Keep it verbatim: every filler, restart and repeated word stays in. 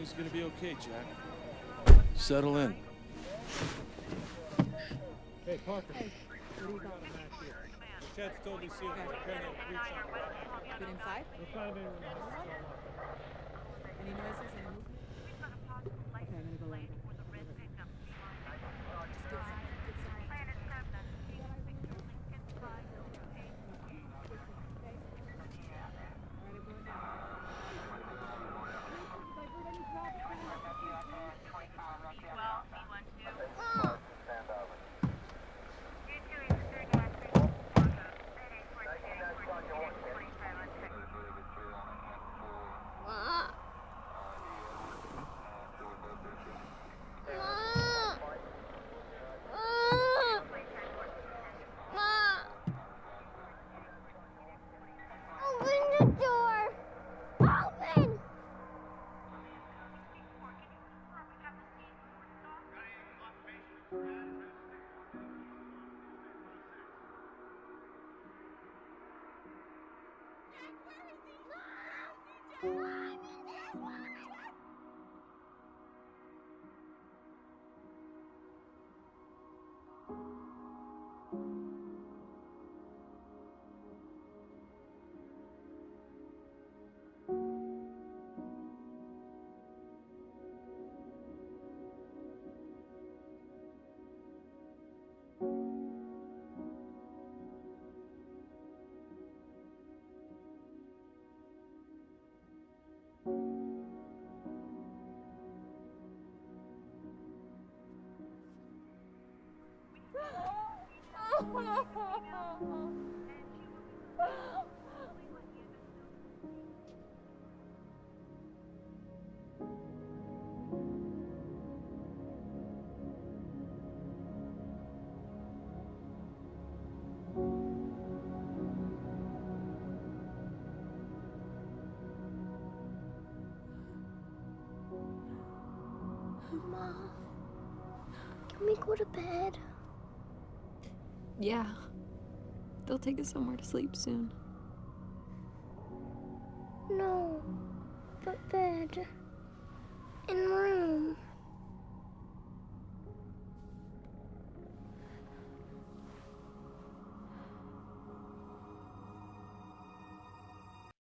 Everything's gonna be okay, Jack. Settle in. Hey, Parker. Hey, what do you got? Chad's totally sealed. We're carrying a breach on it right now. Been inside? We're finding it in the house. Any noises? Any movement? Okay, I'm gonna go lie down. Just get some, get some light. Mom, can we go to bed? Yeah. They'll take us somewhere to sleep soon. No, but bed. In room.